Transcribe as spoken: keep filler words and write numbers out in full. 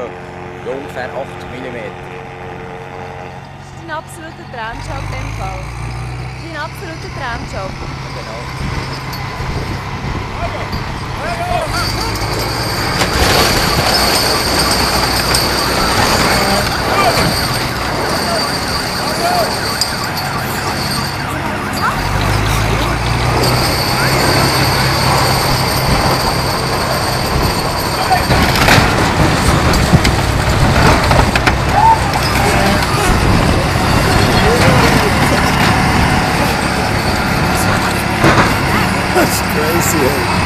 Ja, ungefähr acht Millimeter. Das ist dein absoluter Traumjob in dem Fall. Dein absoluter Traumjob. Genau. That's crazy.